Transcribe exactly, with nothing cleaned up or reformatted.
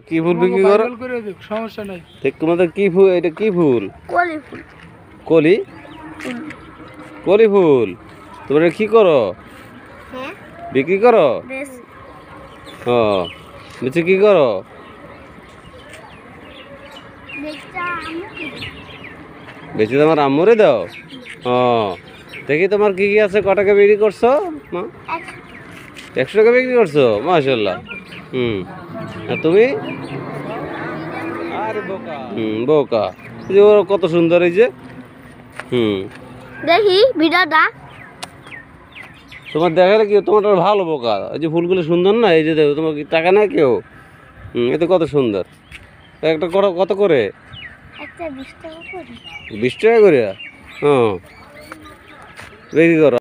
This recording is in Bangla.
কি ফুল বিক্রি করো? সমস্যা নাই। তোমাদের কি ফুল? এটা কি ফুল? কলি ফুল। কলি? কলি ফুল। তোমরা কি করো? হ্যাঁ বিক্রি করো? বেশ ও বেচে কি করো? বেচে তোমার আম্মুরে দাও? ও দেখি তোমার কি কি আছে, ক টাকা বিক্রি করছো মা? একশো টাকা বিক্রি করছো, মাশাআল্লাহ। হুম আর তুমি? আরে বোকা। হুম বোকা। এই যে ওরা কত সুন্দর, এই যে। হুম দেখি ভিডিওটা। তোমার দেখালে কি তোমার ভালো বোকা। এই যে ফুলগুলো সুন্দর না, এই যে দেখো, তোমার কি টাকা না কেউ? হুম এতে কত সুন্দর। একটা কত কত করে? একটা বিশ টাকা করে। বিশ টাকা করে? হ্যাঁ বিক্রি করো।